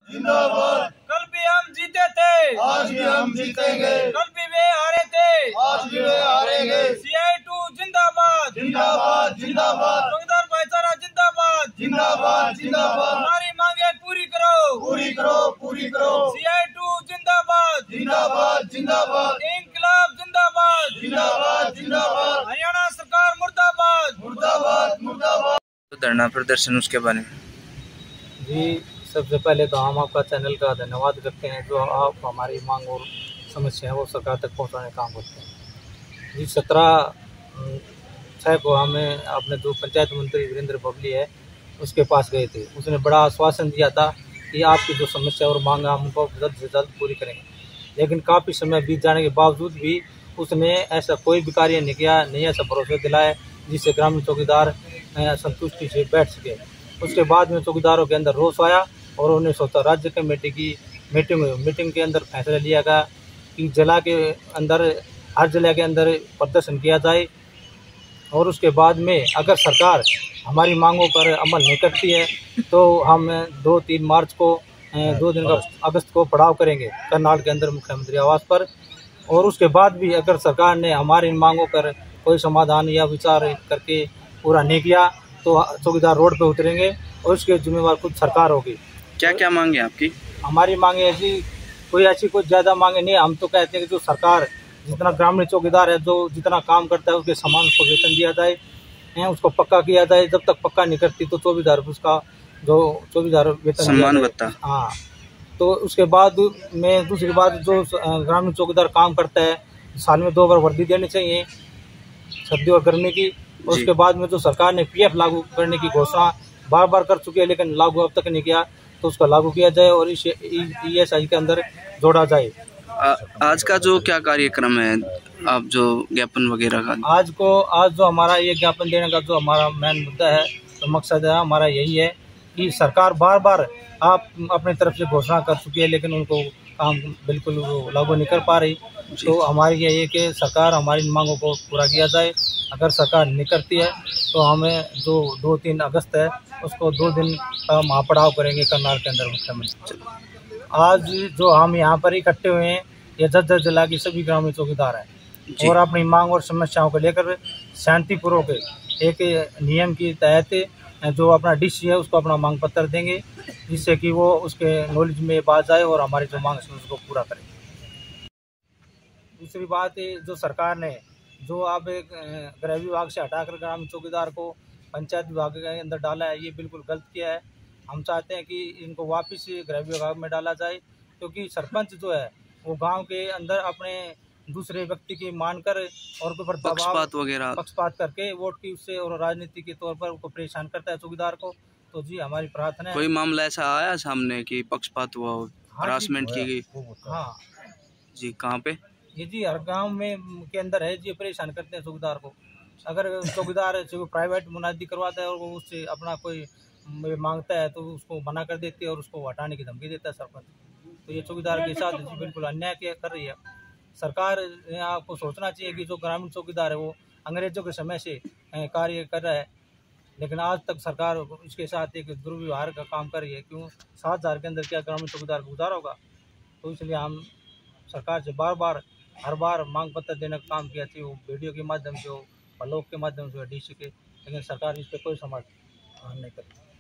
जिंदाबाद। कल भी हम जीते थे, आज भी हम जीतेंगे। कल भी वे हारे थे, आज भी वे हारेंगे। CI2 जिंदाबाद, जिंदाबाद जिंदाबाद। चौकीदार भाईचारा जिंदाबाद, जिंदाबाद जिंदाबाद। हमारी मांगे पूरी करो, पूरी करो पूरी करो। CI2 जिंदाबाद, जिंदाबाद जिंदाबाद। इंकलाब जिंदाबाद, जिंदाबाद जिंदाबाद। हरियाणा सरकार मुर्दाबाद, मुर्दाबाद मुर्दाबाद। धरना प्रदर्शन उसके बारे में जी, सबसे पहले तो हम आपका चैनल का धन्यवाद करते हैं जो आप हमारी मांग और समस्या है वो सरकार तक पहुंचाने का काम करते हैं। जी 17/6 को हमें अपने जो पंचायत मंत्री वीरेंद्र बबली है उसके पास गए थे। उसने बड़ा आश्वासन दिया था कि आपकी जो समस्या और मांग हम उनको जल्द से जल्द पूरी करेंगे, लेकिन काफ़ी समय बीत जाने के बावजूद भी उसने ऐसा कोई भी कार्य नहीं किया, नहीं ऐसा भरोसा दिलाया जिससे ग्रामीण चौकीदार संतुष्टि से बैठ सके। उसके बाद में चौकीदारों के अंदर रोष आया और उन्हें स्वतः राज्य कमेटी की मीटिंग के अंदर फैसला लिया गया कि जिला के अंदर हर जिले के अंदर प्रदर्शन किया जाए और उसके बाद में अगर सरकार हमारी मांगों पर अमल नहीं करती है तो हम 2-3 मार्च को 2 दिन का अगस्त को पड़ाव करेंगे करनाल के अंदर मुख्यमंत्री आवास पर। और उसके बाद भी अगर सरकार ने हमारी मांगों पर कोई समाधान या विचार करके पूरा नहीं किया तो चौकीदार रोड पर उतरेंगे और उसके जिम्मेवार खुद सरकार होगी। क्या क्या मांगे आपकी? हमारी मांगे ऐसी कोई ज़्यादा मांगे नहीं। हम तो कहते हैं कि जो सरकार जितना ग्रामीण चौकीदार है जो जितना काम करता है उसके समान उसको वेतन दिया जाए, उसको पक्का किया जाए। जब तक पक्का नहीं करती तो 24,000 उसका जो 24,000 वेतन सम्मान भत्ता। हाँ, तो उसके बाद में दूसरी बात जो ग्रामीण चौकीदार काम करता है साल में 2 बार वर्दी देनी चाहिए, सर्दी और गर्मी की। उसके बाद में जो सरकार ने PF लागू करने की घोषणा बार बार कर चुकी है लेकिन लागू अब तक नहीं किया तो उसका लागू किया जाए और इस ESI के अंदर जोड़ा जाए। आज का जो क्या कार्यक्रम है, आप जो ज्ञापन वगैरह का आज जो हमारा ये ज्ञापन देने का जो हमारा मेन मुद्दा है तो मकसद है हमारा यही है कि सरकार बार बार आप अपनी तरफ से घोषणा कर चुकी है लेकिन उनको काम बिल्कुल लागू नहीं कर पा रही। तो हमारी यही है कि सरकार हमारी मांगों को पूरा किया जाए। अगर सरकार नहीं करती है तो हमें जो 2-3 अगस्त है उसको 2 दिन का महापड़ाव करेंगे करनाल के अंदर मुख्यमंत्री। आज जो हम यहाँ पर इकट्ठे हुए हैं ये झज्जर जिला की सभी ग्रामीण चौकीदार हैं और अपनी मांग और समस्याओं को लेकर शांतिपूर्वक एक नियम के तहत जो अपना DC है उसको अपना मांग पत्र देंगे जिससे कि वो उसके नॉलेज में बात जाए और हमारी जो मांग है उसको पूरा करें। दूसरी बात जो सरकार ने जो अब एक गृह विभाग से हटाकर ग्रामीण चौकीदार को पंचायत विभाग के अंदर डाला है ये बिल्कुल गलत किया है। हम चाहते हैं कि इनको वापस गृह विभाग में डाला जाए क्योंकि सरपंच जो है वो गांव के अंदर अपने दूसरे व्यक्ति की मानकर और ऊपर पक्षपात करके वोट की उससे और राजनीति के तौर पर उनको परेशान करता है चौकीदार को। तो जी हमारी प्रार्थना है। कोई मामला ऐसा आया सामने कि पक्षपात हुआ, हरासमेंट की गई? हाँ जी, कहाँ पे? ये जी हर गांव में के अंदर है जी, परेशान करते हैं चौकीदार को। अगर चौकीदार से प्राइवेट मुनादी करवाता है और वो उससे अपना कोई मांगता है तो उसको मना कर देती है और उसको हटाने की धमकी देता है सरपंच। तो ये चौकीदार के साथ बिल्कुल अन्याय कर रही है। सरकार ने आपको सोचना चाहिए कि जो ग्रामीण चौकीदार है वो अंग्रेजों के समय से कार्य कर रहा है लेकिन आज तक सरकार इसके साथ एक दुर्व्यवहार का काम कर रही है। क्यों 7,000 के अंदर क्या ग्रामीण चौकीदार को गुजारा होगा? तो इसलिए हम सरकार से हर बार मांग पत्र देने का काम किया चाहिए, वो वीडियो के माध्यम से हो, ब्लॉग के माध्यम से हो, DC के, लेकिन सरकार इस पर कोई समाधान नहीं करती।